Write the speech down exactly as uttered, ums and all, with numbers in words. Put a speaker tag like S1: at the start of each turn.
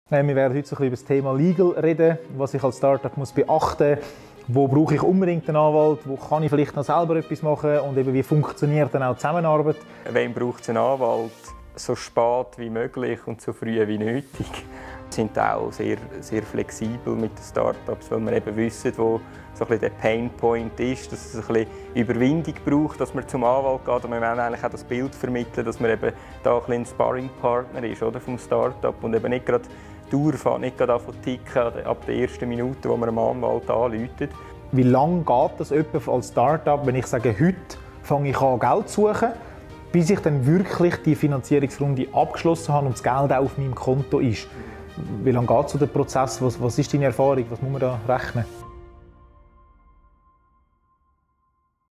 S1: Wir werden heute so ein bisschen über das Thema Legal reden, was ich als Startup muss beachten muss. Wo brauche ich unbedingt einen Anwalt? Wo kann ich vielleicht noch selber etwas machen? Und eben, wie funktioniert dann auch die Zusammenarbeit?
S2: Wem braucht es einen Anwalt? So spät wie möglich und so früh wie nötig. Wir sind auch sehr, sehr flexibel mit den Startups, weil wir eben wissen, wo so ein bisschen der Painpoint ist, dass es ein bisschen Überwindung braucht, dass man zum Anwalt geht. Und wir wollen eigentlich auch das Bild vermitteln, dass man eben da ein, ein Sparringpartner ist, oder, vom Startup und eben nicht gerade durchfährt, nicht gerade anfangen zu ticken ab der ersten Minute, wo man einem Anwalt anruft.
S1: Wie lange geht das etwa als Startup, wenn ich sage, heute fange ich an, Geld zu suchen, bis ich dann wirklich die Finanzierungsrunde abgeschlossen habe und das Geld auch auf meinem Konto ist? Wie lange geht so der Prozess? Was, was ist deine Erfahrung? Was muss man da rechnen?